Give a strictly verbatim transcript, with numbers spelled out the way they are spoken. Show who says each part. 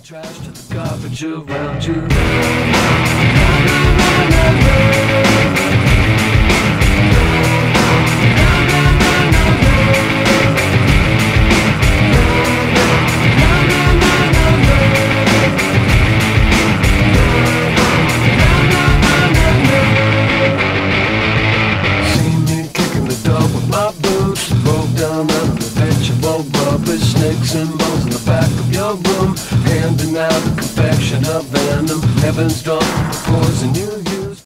Speaker 1: Trash to the garbage around you. See me kicking the dog with my boots, broke down under the vegetable rubbish, snakes and bones in the back of your room, handing out a confection of venom. Heaven's drunk with the poison you use.